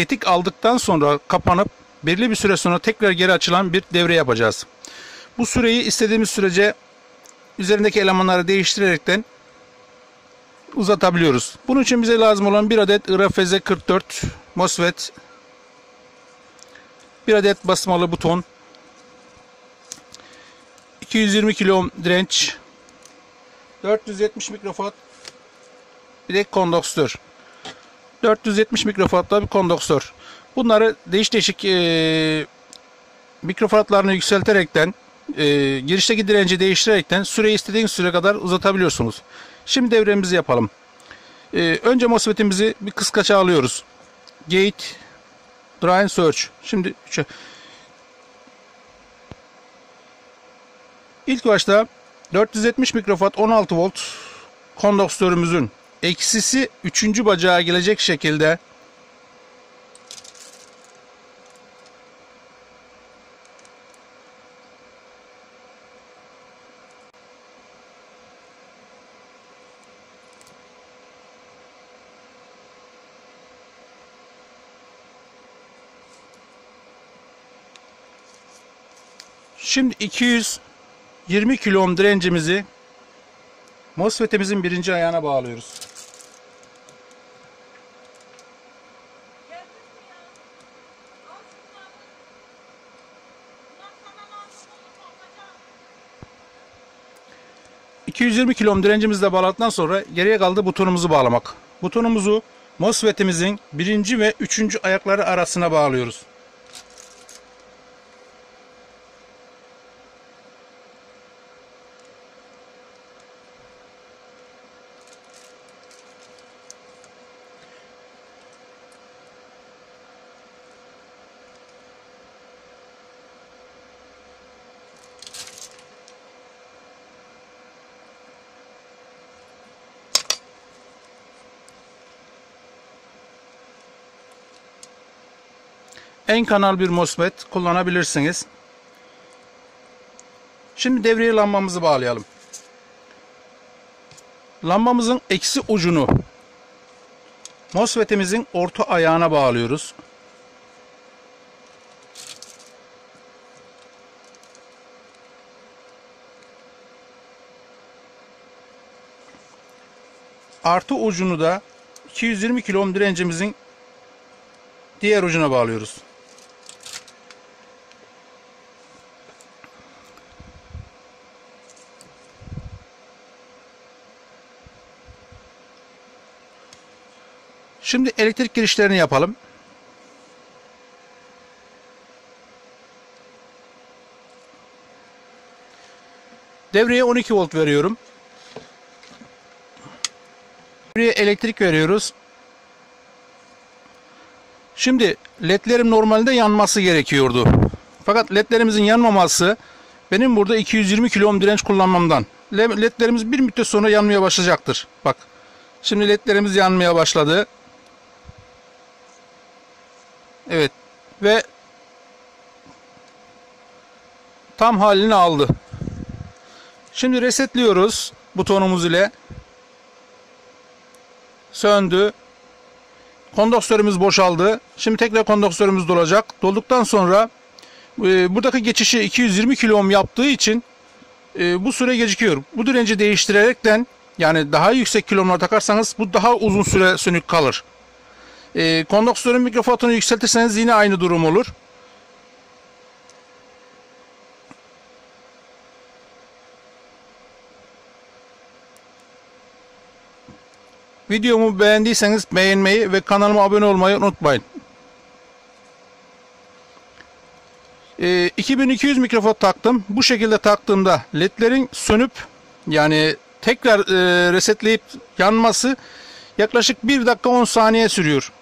tetik aldıktan sonra kapanıp belirli bir süre sonra tekrar geri açılan bir devre yapacağız. Bu süreyi istediğimiz sürece üzerindeki elemanları değiştirerekten uzatabiliyoruz. Bunun için bize lazım olan bir adet IRFZ 44 MOSFET, bir adet basmalı buton, 220 kilo ohm direnç, 470 mikrofarad bir de kondansatör. 470 mikrofaradla bir kondansatör. Bunları değişik mikrofaradlarını yükselterekten girişteki direnci değiştirerekten süreyi istediğiniz süre kadar uzatabiliyorsunuz. Şimdi devremizi yapalım. Önce MOSFET'imizi bir kıskaça alıyoruz. Gate, Drain, Search. Şimdi ilk başta 470 mikrofarad 16 volt kondansatörümüzün eksisi 3. bacağa gelecek şekilde şimdi 220 kilo ohm direncimizi MOSFET'imizin birinci ayağına bağlıyoruz. ...220 kilo ohm direncimizle bağladıktan sonra geriye kaldı butonumuzu bağlamak. Butonumuzu MOSFET'imizin birinci ve üçüncü ayakları arasına bağlıyoruz. En kanal bir MOSFET kullanabilirsiniz. Şimdi devreye lambamızı bağlayalım. Lambamızın eksi ucunu MOSFET'imizin orta ayağına bağlıyoruz. Artı ucunu da 220 kilo ohm direncimizin diğer ucuna bağlıyoruz. Şimdi elektrik girişlerini yapalım. Devreye 12 volt veriyorum. Devreye elektrik veriyoruz. Şimdi ledlerim normalde yanması gerekiyordu. Fakat ledlerimizin yanmaması benim burada 220 kilo ohm direnç kullanmamdan. Ledlerimiz bir müddet sonra yanmaya başlayacaktır. Bak. Şimdi ledlerimiz yanmaya başladı. Evet. Ve tam halini aldı. Şimdi resetliyoruz butonumuz ile. Söndü. Kondansatörümüz boşaldı. Şimdi tekrar kondansatörümüz dolacak. Dolduktan sonra buradaki geçişi 220 kilo ohm yaptığı için bu süre gecikiyor. Bu direnci değiştirerekten, yani daha yüksek kilo ohmlar takarsanız bu daha uzun süre sönük kalır. Kondansatörün mikrofaradını yükseltirseniz yine aynı durum olur. Videomu beğendiyseniz beğenmeyi ve kanalıma abone olmayı unutmayın. 2200 mikrofarad taktım. Bu şekilde taktığımda ledlerin sönüp, yani tekrar resetleyip yanması yaklaşık 1 dakika 10 saniye sürüyor.